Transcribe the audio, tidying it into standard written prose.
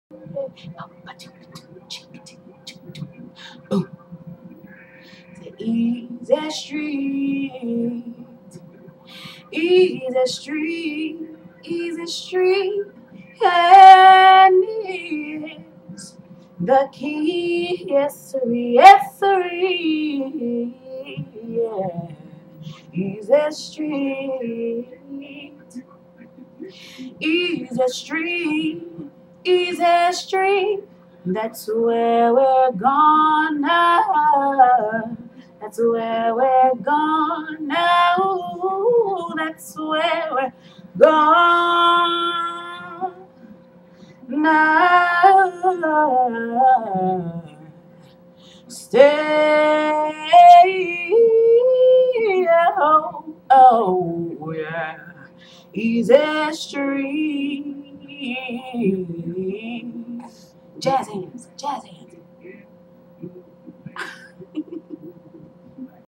Boom. The easy street, easy street, easy street, and is the key. Yes, sir, yes, sir, yeah. Easy street, easy street, easy street. That's where we're gonna. That's where we're gonna. Ooh, that's where we're gonna. Stay. Oh, oh yeah. Easy street. Jazz hands, jazz hands.